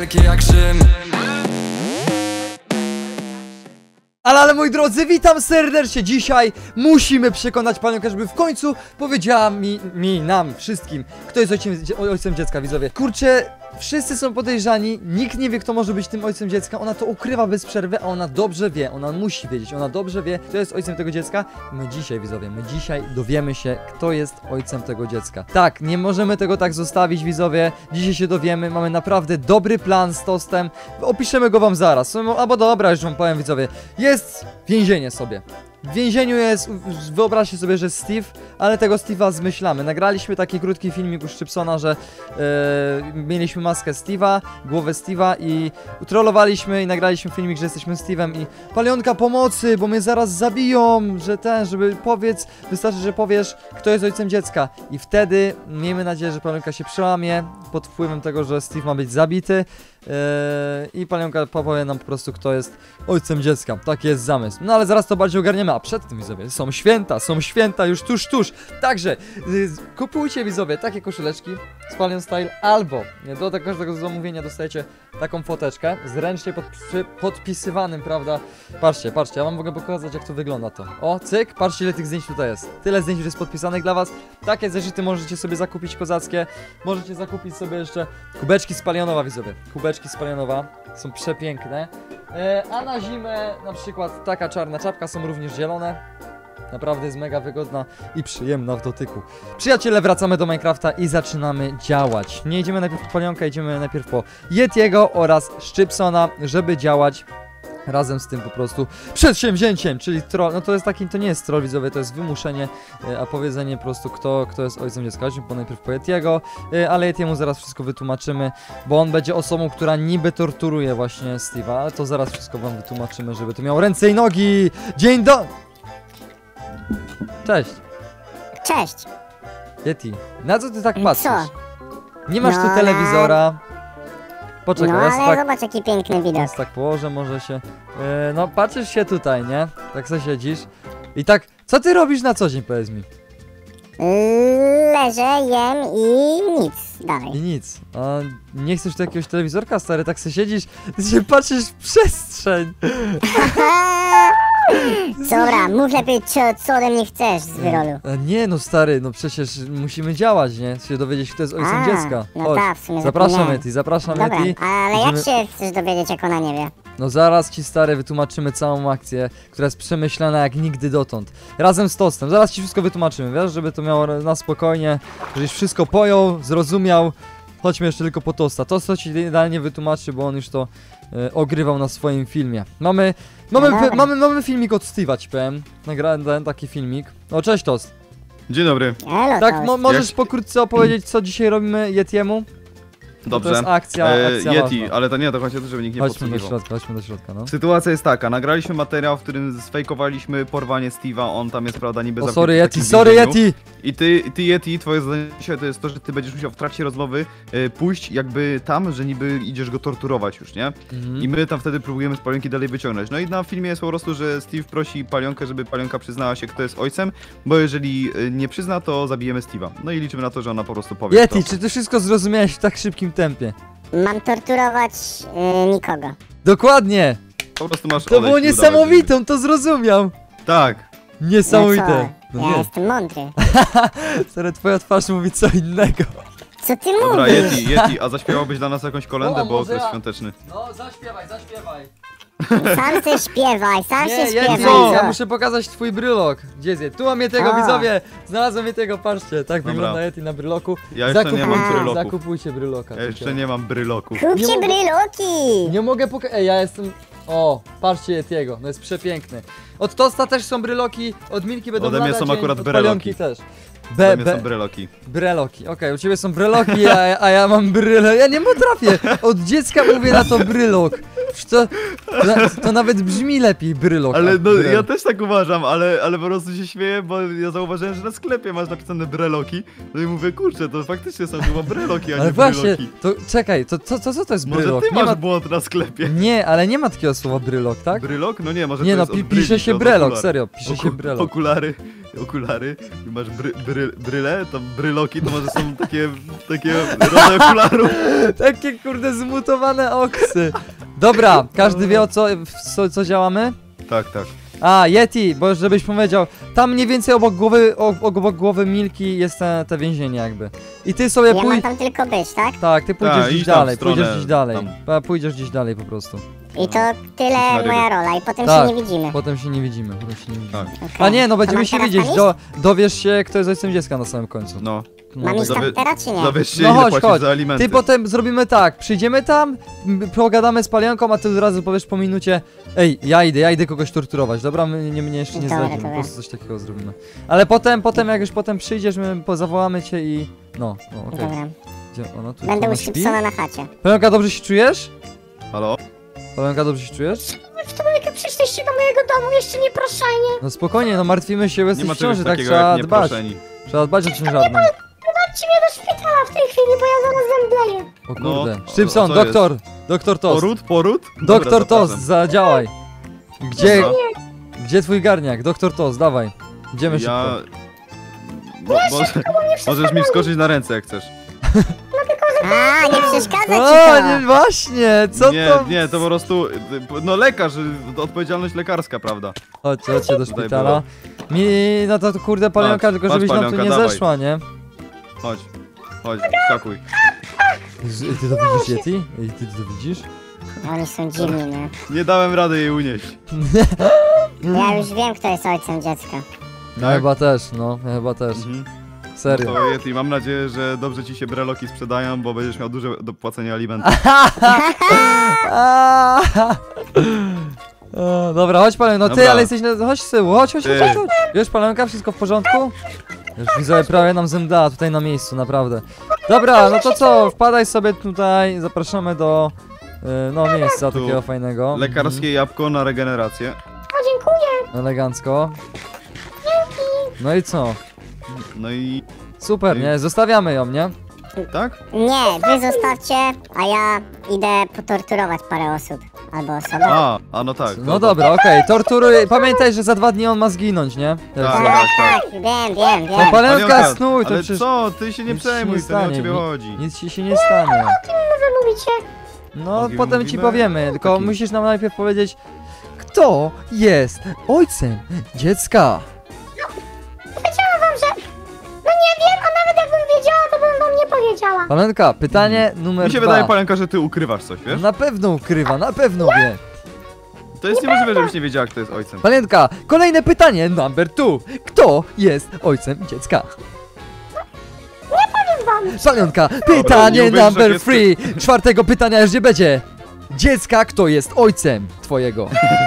wielkie jak Rzym. Ale moi drodzy, witam serdecznie. Dzisiaj musimy przekonać panią, żeby w końcu powiedziała nam wszystkim, kto jest ojcem dziecka, widzowie. Kurczę, wszyscy są podejrzani, nikt nie wie, kto może być tym ojcem dziecka. Ona to ukrywa bez przerwy, a ona dobrze wie, ona musi wiedzieć, ona dobrze wie, kto jest ojcem tego dziecka. My dzisiaj, widzowie, dowiemy się, kto jest ojcem tego dziecka. Tak, nie możemy tego tak zostawić, widzowie. Dzisiaj się dowiemy, mamy naprawdę dobry plan z Toastem. Opiszemy go wam zaraz, albo dobra, już wam powiem, widzowie. Jest więzienie sobie. W więzieniu jest, wyobraźcie sobie, że Steve, ale tego Steve'a zmyślamy. Nagraliśmy taki krótki filmik u Szczypsona, że mieliśmy maskę Steve'a, głowę Steve'a i trollowaliśmy i nagraliśmy filmik, że jesteśmy Steve'em i Palionka pomocy, bo mnie zaraz zabiją, żeby wystarczy, że powiesz, kto jest ojcem dziecka. I wtedy miejmy nadzieję, że Palionka się przełamie pod wpływem tego, że Steve ma być zabity. I Palionka powie nam po prostu, kto jest ojcem dziecka. Taki jest zamysł. No ale zaraz to bardziej ogarniemy. A przed tym, widzowie, są święta już tuż. Także kupujcie, widzowie, takie koszuleczki z Palion Style, albo do każdego zamówienia dostajecie taką foteczkę z ręcznie podpisywanym, prawda? Patrzcie, ja wam mogę pokazać, jak to wygląda to. O, cyk, patrzcie, ile tych zdjęć tutaj jest. Tyle zdjęć już jest podpisanych dla was. Takie zeszyty możecie sobie zakupić kozackie. Możecie zakupić sobie jeszcze kubeczki z Palionowa, widzowie. Kubeczki z Palionowa są przepiękne. A na zimę na przykład taka czarna czapka, są również zielone. Naprawdę jest mega wygodna i przyjemna w dotyku. Przyjaciele, wracamy do Minecrafta i zaczynamy działać. Nie idziemy najpierw po Palionka, idziemy najpierw po Yetiego oraz Szczypsona, żeby działać razem z tym po prostu przedsięwzięciem, czyli troll. No to jest taki, to nie jest troll, widzowie, to jest wymuszenie, a powiedzenie po prostu, kto jest ojcem dziecka. Chodźmy najpierw po Yetiego, ale Yetiemu zaraz wszystko wytłumaczymy, bo on będzie osobą, która niby torturuje właśnie Steve'a, ale to zaraz wszystko wam wytłumaczymy, żeby to miało ręce i nogi. Cześć. Cześć. Yeti, na co ty tak patrzysz? Co? Nie masz tu telewizora. Poczekaj, No ja ale tak, zobacz, jaki piękny widok. tak położę, może się. No patrzysz się tutaj, nie? Tak sobie siedzisz. I tak, co ty robisz na co dzień, powiedz mi? Leżę, jem i nic I dalej. nic. A nie chcesz tu jakiegoś telewizorka, stary? Tak sobie siedzisz, ty się patrzysz w przestrzeń. Dobra, mów lepiej, co ode mnie chcesz z wyrolu. Nie no, stary, no przecież musimy działać, nie? Się dowiedzieć, kto jest ojcem dziecka. No Chodź. tak, w sumie Zapraszam, zapomniałem. Yeti, zapraszam, Dobra, Yeti. ale Idziemy- jak się chcesz dowiedzieć, jak ona nie wie? No zaraz ci, stary, wytłumaczymy całą akcję, która jest przemyślana jak nigdy dotąd. Razem z Toastem. Zaraz ci wszystko wytłumaczymy, wiesz, żeby to miało na spokojnie, żebyś wszystko pojął, zrozumiał. Chodźmy jeszcze tylko po Toasta. Toast to ci idealnie wytłumaczy, bo on już to ogrywał na swoim filmie. Mamy filmik od Steve'a, ci powiem. Nagrałem taki filmik. O, cześć Toast. Dzień dobry. Elo, Tak, to możesz Jak- pokrótce opowiedzieć, co dzisiaj robimy Yetiemu? Dobrze. To jest akcja Yeti, ważna. ale to nie, to chodzi o to, żeby nikt nie Chodźmy podsłuchiwał. do środka, no. Sytuacja jest taka, nagraliśmy materiał, w którym sfejkowaliśmy porwanie Steve'a, on tam jest, prawda, niby O, zamknięty sorry w takim Yeti, sorry więzieniu. Yeti! I ty Yeti, twoje zadanie dzisiaj to jest to, że ty będziesz musiał w trakcie rozmowy pójść jakby tam, że niby idziesz go torturować już, nie? I my tam wtedy próbujemy z Palionki dalej wyciągnąć. No i na filmie jest po prostu, że Steve prosi Palionkę, żeby Palionka przyznała się, kto jest ojcem, bo jeżeli nie przyzna, to zabijemy Steve'a. No i liczymy na to, że ona po prostu powie Yeti, kto. czy ty wszystko zrozumiałeś w tak szybkim tempie? mam torturować nikogo. Dokładnie! Po prostu masz To odejść było i udawać, niesamowite, on to zrozumiał! że- Tak. Niesamowite! No No co? Ja nie, jestem mądry. stary, twoja twarz mówi co innego. Co ty Dobra, mówisz? Yeti, a zaśpiewałbyś dla nas jakąś kolędę, O, bo może okres ja. świąteczny. No, zaśpiewaj. Sam se śpiewaj, sam się Nie, śpiewaj. ja co? muszę pokazać twój brylok. Gdzie jest Yeti? Tu mam Yetiego, A. widzowie! Znalazłem Yetiego, patrzcie, tak Dobra. wygląda Yeti na bryloku. Ja jeszcze nie mam bryloków. Zakupujcie bryloka. Ja jeszcze nie mam bryloków. Nie Kupcie mogę- bryloki! Nie mogę pokazać. Ej, ja jestem. O, patrzcie Yetiego, no jest przepiękny. Od Toasta też są bryloki, od Milki będą Ode mnie lada są dzień, akurat od breloki. Palionki też. Dla mnie są bryloki. Breloki, okej, u ciebie są breloki, a ja mam bryle. Ja nie potrafię. Od dziecka mówię na to brylok. To nawet brzmi lepiej brylok. Ale a no, brel. ja też tak uważam, ale po prostu się śmieję, bo ja zauważyłem, że na sklepie masz napisane breloki. No i mówię, kurczę, to faktycznie są chyba breloki, a Ale nie właśnie, bryloki. to czekaj, co to jest Może brylok? ty Nie masz ma... błąd na sklepie. Nie, ale nie ma takiego słowa brylok, tak? Brylok? No nie, może Nie to no, jest od pisze bryli, się od brelok, okular. serio, pisze się brelok. Okulary. okulary i masz bryle, to bryloki, to może są takie rodzaje okularów. Takie kurde zmutowane oksy. Dobra, każdy wie o co działamy? Tak. A, Yeti, bo żebyś powiedział, tam mniej więcej obok głowy Milki jest te więzienie jakby. I ty sobie Ja mam pójdź... tam tylko być, tak? Tak, ty pójdziesz Tak, gdzieś idź tam w dalej, stronę pójdziesz gdzieś dalej. tam. Pójdziesz gdzieś dalej po prostu. I to tyle moja rola i potem Tak. się nie widzimy. Potem się nie widzimy, Tak. Okej. A nie, no To będziemy mam się teraz widzieć, tam iść? dowiesz się, kto jest ojcem dziecka na samym końcu. No. Mam iść tam teraz czy nie? Dowiesz się, No ile chodź, płacisz chodź. za alimenty. Ty potem zrobimy tak, przyjdziemy tam, pogadamy z Palionką, a ty od razu powiesz po minucie: ej, ja idę kogoś torturować, dobra? Mnie jeszcze nie Dobra, zdradzimy, po dobra. prostu coś takiego zrobimy. Ale potem jak już potem przyjdziesz, my zawołamy cię i... No, okej. Dobra. Gdzie ona tu? Będę ona u śpi? Simpsona na chacie. Palionka, dobrze się czujesz? Halo? Palionka, dobrze się czujesz? W trójkę przyszliście do mojego domu, jeszcze nie proszenie. No spokojnie, no martwimy się, bo Nie jesteś ma w czegoś ciąży, tak takiego trzeba jak dbać. nieproszeni. Trzeba dbać o ciężarną. Chodźcie mnie do szpitala w tej chwili, bo ja zaraz zemdleję. O No, kurde. a Szybson, co doktor Tost. Poród? Doktor Dobra, Tost, zapraszam. zadziałaj. Gdzie, Dobra. gdzie twój garniak? Doktor Tost, dawaj. Idziemy szybko. Możesz mi wskoczyć na ręce jak chcesz. A, nie przeszkadza ci O, to. nie, właśnie, co nie, to? Nie, to po prostu, no lekarz, odpowiedzialność lekarska, prawda? Chodźcie do Tutaj szpitala. No to kurde Palionka, Patrz, tylko patrz, żebyś nam tu Palionka, nie dawaj. zeszła, nie? Chodź, skakuj. Ty to widzisz, Yeti? Ej, ty to widzisz? Oni są dziwni, nie? Nie dałem rady jej unieść. Ja już wiem, kto jest ojcem dziecka. Ja chyba też, no, ja chyba też. Mhm. Serio. To Yeti, mam nadzieję, że dobrze ci się breloki sprzedają, bo będziesz miał duże do płacenia alimentów. O, dobra, chodź Palionka, no ty, Dobra. ale jesteś chodź z tyłu, chodź. Ty. Wiesz Palionka, wszystko w porządku? Już widzę, prawie nam zemdlała tutaj na miejscu, naprawdę. Dobra, no to co, wpadaj sobie tutaj, zapraszamy do, no miejsca Tu. takiego fajnego. Lekarskie jabłko na regenerację. O, dziękuję. Elegancko. No i co? No i... Super, nie? Zostawiamy ją, nie? Tak? Nie, wy zostawcie, a ja idę potorturować parę osób. Albo osobę. A no tak. No dobra, okej, torturuj. Pamiętaj, że za 2 dni on ma zginąć, nie? Jak Tak, co? Tak, wiem. No Palionka, snuj, to ale przecież co? Ty się nie nic ci przejmuj, nie to nie o stanie, ciebie ni- chodzi. nic ci się nie stanie. Wy mówicie. No, O kim potem ci mówimy? powiemy, tylko Takim. musisz nam najpierw powiedzieć, kto jest ojcem dziecka. Powiedziałam wam, że... No nie wiem, a nawet jakbym wiedziała, to bym wam nie powiedziała. Palionka, pytanie numer Mi się 2. wydaje, Palenka, że ty ukrywasz coś, wiesz? Na pewno ukrywa, na pewno wie. To jest niemożliwe, żebyś nie wiedziała, kto jest ojcem. Palienka, kolejne pytanie, number 2. Kto jest ojcem dziecka? Palienka, pytanie nie uwierzysz, number jak 3. Czwartego pytania już nie będzie. Dziecka, kto jest ojcem twojego?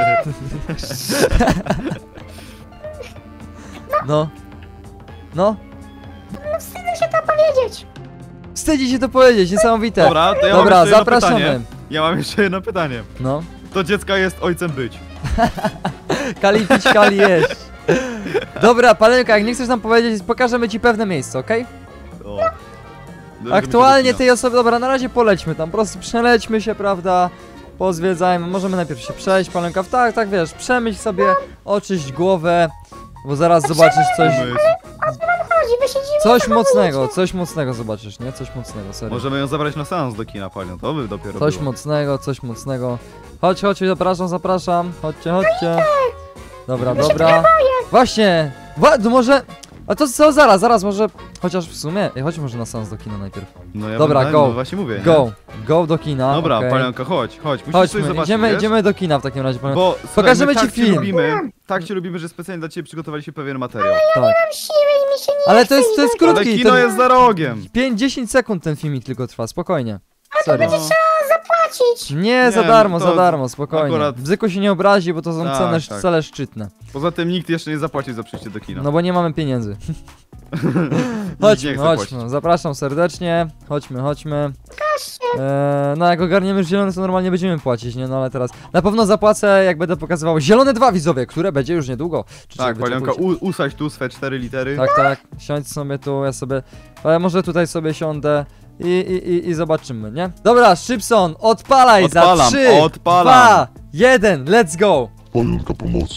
No. No. Wstydzę się to powiedzieć. Wstydzi się to powiedzieć, niesamowite. Dobra, to ja Dobra, mam jeszcze jedno zapraszamy. pytanie. Ja mam jeszcze jedno pytanie. No. To dziecka jest ojcem być. Kali pić, kali jeść. Dobra, Palenka, jak nie chcesz nam powiedzieć, pokażemy ci pewne miejsce, okej? O. Aktualnie tej osoby, dobra, na razie polećmy tam, po prostu przelećmy się, prawda? Pozwiedzajmy, możemy najpierw się przejść, Palenka, tak, wiesz, przemyśl sobie, oczyść głowę, bo zaraz zobaczysz coś, Chodzi, wy siedzimy. coś mocnego zobaczysz, nie? Coś mocnego, serio. Możemy ją zabrać na seans do kina, Palion, to by dopiero Coś było. mocnego, coś mocnego. Chodź, zapraszam, chodźcie. Dobra. Właśnie, no może, a to co, zaraz, może, chociaż w sumie, chodź może na seans do kina najpierw. No ja Dobra, bym, go. No właśnie mówię, nie? Go do kina, Dobra, okej. Palionka, chodź, musisz coś Chodźmy, zobaczyć, wiesz? idziemy do kina w takim razie, Palenka. Bo Pokażemy słuchaj, ci my film. Tak cię lubimy, że specjalnie dla ciebie przygotowaliśmy pewien materiał. Tak. Siły i mi się nie Ale chce to jest iść do- Ale krótki, kino to jest za rogiem. 5-10 sekund ten filmik tylko trwa, spokojnie. Serio. No. Zapłacić. Nie, za Nie, darmo, to spokojnie. akurat- Bzyku się nie obrazi, bo to są Tak, tak. cele szczytne. Poza tym nikt jeszcze nie zapłacił za przyjście do kina. No bo nie mamy pieniędzy. Nikt nie chce płacić. Chodźmy, zapraszam serdecznie. Chodźmy. No jak ogarniemy zielone, to normalnie będziemy płacić, nie? No ale teraz na pewno zapłacę, jak będę pokazywał zielone 2 widzowie, które będzie już niedługo. Tak, Palionka, usadź tu swe 4 litery. Tak, siądź sobie tu, ja sobie, ale może tutaj sobie siądę i zobaczymy, nie? Dobra, Szybson, odpalaj za Odpalam, 3, odpalam. 2, 1, let's go! Palionka pomocy.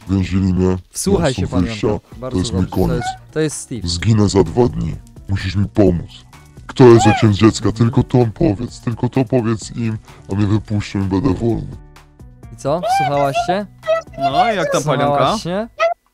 więzili mnie. Wsłuchaj nie się, mam panie wyjścia. Janko. To Bardzo jest mój dobrze. koniec. To jest Steve. Zginę za 2 dni. Musisz mi pomóc. Kto jest ojcem dziecka? Tylko to powiedz. Tylko to powiedz im, a mnie wypuszczą i będę wolny. I co? Wsłuchałaś się? No i jak tam palionka? Wsłuchałaś się?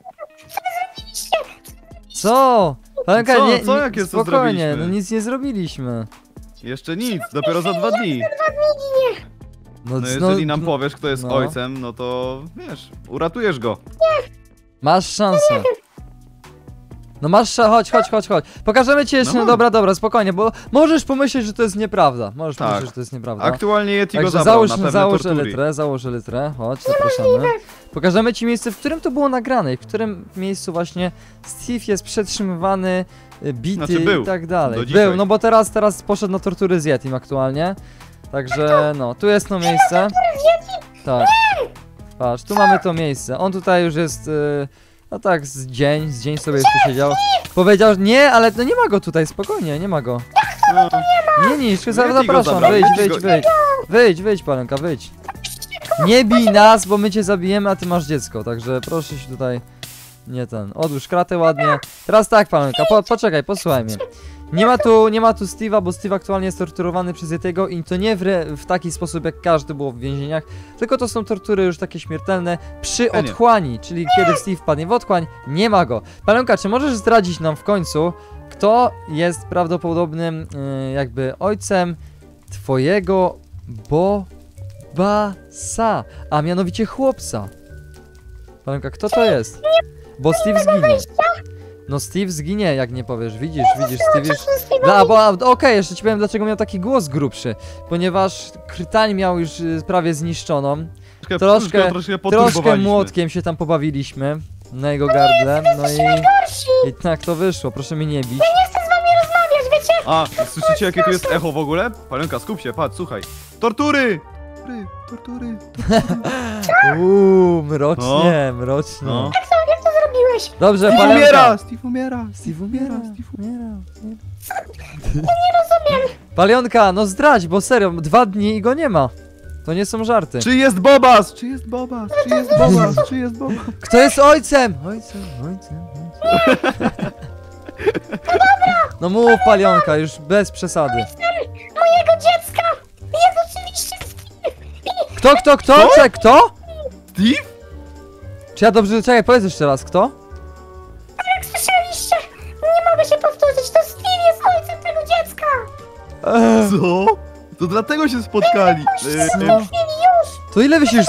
Co? Palionka, Co? nie, Co? nie, Jakie co spokojnie, zrobiliśmy? no nic nie zrobiliśmy. Jeszcze nic, dopiero za 2 dni. No jeżeli nam powiesz, kto jest no. ojcem, no to wiesz, uratujesz go. Masz szansę. No chodź. Pokażemy ci jeszcze, No. dobra, spokojnie, bo możesz pomyśleć, że to jest nieprawda. Możesz Tak. pomyśleć, że to jest nieprawda. Aktualnie Yeti go Także zabrał na pewne załóż tortury. elytrę, chodź, zapraszamy. Pokażemy ci miejsce, w którym to było nagrane i w którym miejscu właśnie Steve jest przetrzymywany, bity Znaczy był, i tak dalej. do dzisiaj. Był, no bo teraz poszedł na tortury z Yetim aktualnie. Także no, tu jest to miejsce. Tak. Patrz, tu mamy to miejsce. On tutaj już jest, no tak, z dzień sobie już tu siedział. Powiedział, że nie, ale no nie ma go tutaj, spokojnie, nie ma go. No, Nie, Yeti go zapraszam, zabrał, Yeti go- wyjdź, Palenka, wyjdź. Nie bij nas, bo my cię zabijemy, a ty masz dziecko, także proszę się tutaj, odłóż kratę ładnie. Teraz tak, Palenka, poczekaj, posłuchaj mnie. Nie ma tu Steve'a, bo Steve aktualnie jest torturowany przez Yetiego i to nie w taki sposób, jak każdy było w więzieniach, tylko to są tortury już takie śmiertelne przy otchłani, czyli kiedy Steve wpadnie w otchłań, nie ma go. Palenka, czy możesz zdradzić nam w końcu, kto jest prawdopodobnym jakby ojcem twojego Bobasa, a mianowicie chłopca? Palenka, kto to jest? Bo Steve zginie. No Steve zginie, jak nie powiesz, widzisz, Steve już... Okej, jeszcze ci powiem, dlaczego miał taki głos grubszy. Ponieważ krtań miał już prawie zniszczoną. Troszkę młotkiem się tam pobawiliśmy na jego gardle, no i tak to wyszło, proszę mnie nie bić. A, słyszycie jakie tu jest echo w ogóle? Palionka, skup się, patrz, słuchaj. Tortury! Tortury. Mrocznie. No. Jak to zrobiłeś? Dobrze, Steve Palenka. umiera! Steve umiera. Nie rozumiem. Palionka, no zdradź, bo serio, 2 dni i go nie ma. To nie są żarty. Czy jest Bobas? Kto jest ojcem? Ojcem. No mów, Palionka, już bez przesady. Mojego dziecka! Jest oczywiście Kto? Co? Czekaj, kto? Steve? Czy ja dobrze, czekaj, powiedz jeszcze raz, kto? Jak słyszeliście? Nie mogę się powtórzyć, to Steve jest ojcem tego dziecka! Co? To dlatego się spotkali. To ile wy się już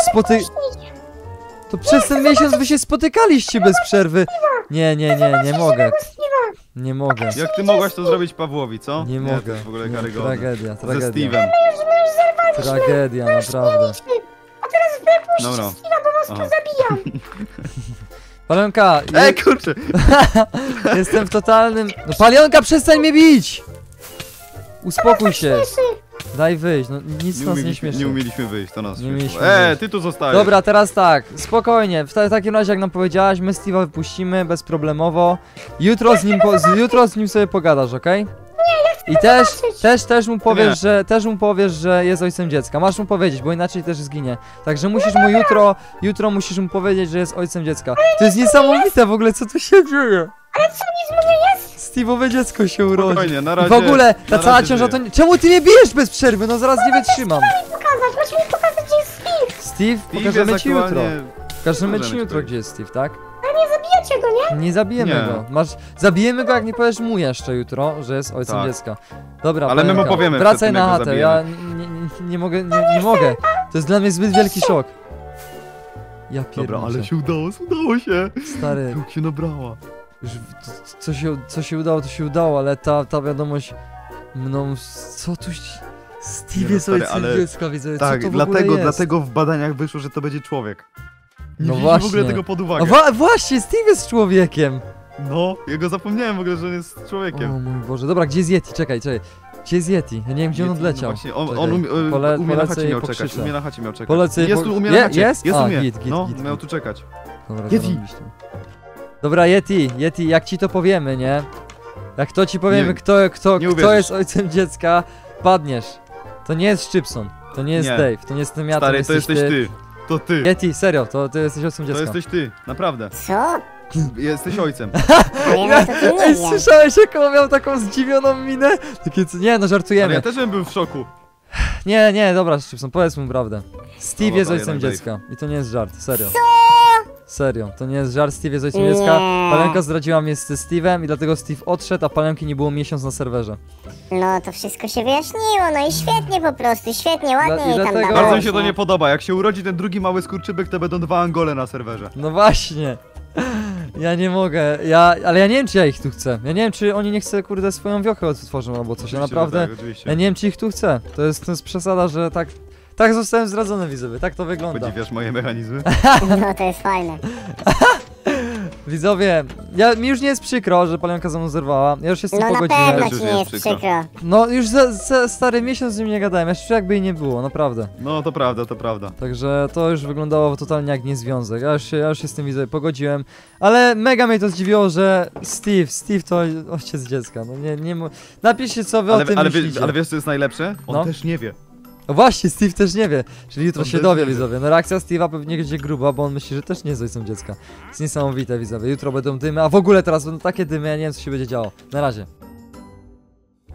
To przez ten miesiąc wy się spotykaliście bez przerwy. Nie mogę. Nie mogę. Jak ty mogłaś to zrobić Pawłowi, co? Nie mogę. To jest w ogóle Nie, karygodne. tragedia. Ze Steve'em. Tragedia, naprawdę. A teraz wypuść Dobra. Steve'a, bo was tu Aha. zabijam! Palionka, Kurczę! jestem w totalnym... No Palionka, przestań mnie bić! Uspokój się. Daj wyjść, no nic nas nie śmieszy. Nie umieliśmy wyjść, to nas Nie śmieszyło. umieliśmy wyjść. Ty tu zostajesz. Dobra, teraz tak, spokojnie, w takim razie jak nam powiedziałaś, my Steve'a wypuścimy bezproblemowo. Jutro z nim sobie pogadasz, okej? I też mu powiesz, że jest ojcem dziecka. Masz mu powiedzieć, bo inaczej też zginie. Także musisz mu jutro musisz mu powiedzieć, że jest ojcem dziecka. To jest niesamowite w ogóle, co tu się dzieje. Ale co, nic mu nie jest? Steve'owe dziecko się urodzi. Spokojnie, na I razie. w ogóle ta na cała razie ciąża to żyje. nie... Czemu ty mnie bijesz bez przerwy? No zaraz nie wytrzymam. Masz mi pokazać, gdzie jest Steve! Steve, Steve pokażemy jest ci jutro. aktualnie- Pokażemy ci Możemy ci jutro, powiedzieć. gdzie jest Steve, tak? A nie zabijacie go, nie? Nie zabijemy Nie. go. Zabijemy go, jak nie powiesz mu jeszcze jutro, że jest ojcem Tak. dziecka. Dobra, Ale my mu Palenka, powiemy wracaj przed tym, na jak go chatę. zabijemy. Ja nie mogę. To jest dla mnie zbyt wielki szok. Ja Dobra, ale pierniczę. się udało się. Stary, Jak się nabrała. już co się udało, to się udało, ale ta wiadomość mną, co tu Steve Nie no, jest stary, ojcem ale- dziecka, widzę, Tak, co to w ogóle jest? dlatego w badaniach wyszło, że to będzie człowiek. Nie No wzięliśmy w ogóle właśnie. tego pod A uwagę. właśnie, Steve jest człowiekiem. No, ja go zapomniałem w ogóle, że on jest O człowiekiem. mój Boże, dobra, gdzie jest Yeti? Czekaj. Gdzie jest Yeti? Ja nie wiem, gdzie on Yeti, odleciał. No właśnie, on Czekaj, umie na polecę chacie i miał czekać. pokrzyczę. Umie na chacie miał czekać. Polecę i Jest po- tu, umie na chacie. Jest? Jest A, umie. git, No, git. miał tu czekać. Dobra, Yeti. zarobiście. Dobra, Yeti, jak ci to powiemy, nie? Jak to ci powiemy, Nie- kto nie uwierzysz. jest ojcem dziecka, padniesz. To nie jest Szczypson, to nie jest Nie. Dave, to nie jestem ja, Stary, to jesteś jesteś ty. To ty. Yeti, serio, to ty jesteś ojcem To dziecka. jesteś ty, naprawdę. Co? Jesteś ojcem. Ale ja na to ty nie Ej, wiem. słyszałeś jak on miał taką zdziwioną minę? Takie, nie no, Ale żartujemy. ja też bym był w szoku. Nie, dobra, Szczypson, powiedz mu prawdę. Steve Dobra, jest ojcem jednak dziecka. I to nie jest żart, serio. Co? Serio, to nie jest żart, Steve jest ojcem Nie. dziecka. Palenka zdradziła mnie z Steve'em i dlatego Steve odszedł, a Palenki nie było miesiąc na serwerze. No to wszystko się wyjaśniło, no i świetnie po prostu, świetnie, ładnie i jej tam dlatego- dawało. Bardzo mi się to nie podoba. Jak się urodzi ten drugi mały skurczybyk, to będą 2 Angole na serwerze. No właśnie. Ja nie mogę, ale ja nie wiem czy ja ich tu chcę. Ja nie wiem czy oni nie chcą, kurde, swoją wiochę otworzą albo coś, ja Oczywiście, naprawdę, że tak, oczywiście. ja nie wiem czy ich tu chcę. To jest przesada, że tak zostałem zdradzony, widzowie, tak to wygląda. Podziwiasz moje mechanizmy? No to jest fajne. Widzowie, mi już nie jest przykro, że Palenka ze mną zerwała, ja już się z tym No na pogodziłem. pewno Też ci już nie jest jest przykro. przykro. No już za stary miesiąc z nim nie gadałem, ja czuję jakby jej nie było, naprawdę. No to prawda, to prawda. Także to już wyglądało totalnie jak niezwiązek. Ja już się z tym widzę, pogodziłem. Ale mega mnie to zdziwiło, że Steve to ojciec dziecka. No nie napiszcie co wy o tym myślicie. Ale wiesz co jest najlepsze? On No. też nie wie. O właśnie, Steve też nie wie. Czyli jutro On się też dowie, nie wie. widzowie. No reakcja Steve'a pewnie będzie gruba, bo on myśli, że też nie jest ojcem dziecka. Jest niesamowite, widzowie. Jutro będą dymy, a w ogóle teraz będą takie dymy, ja nie wiem co się będzie działo. Na razie.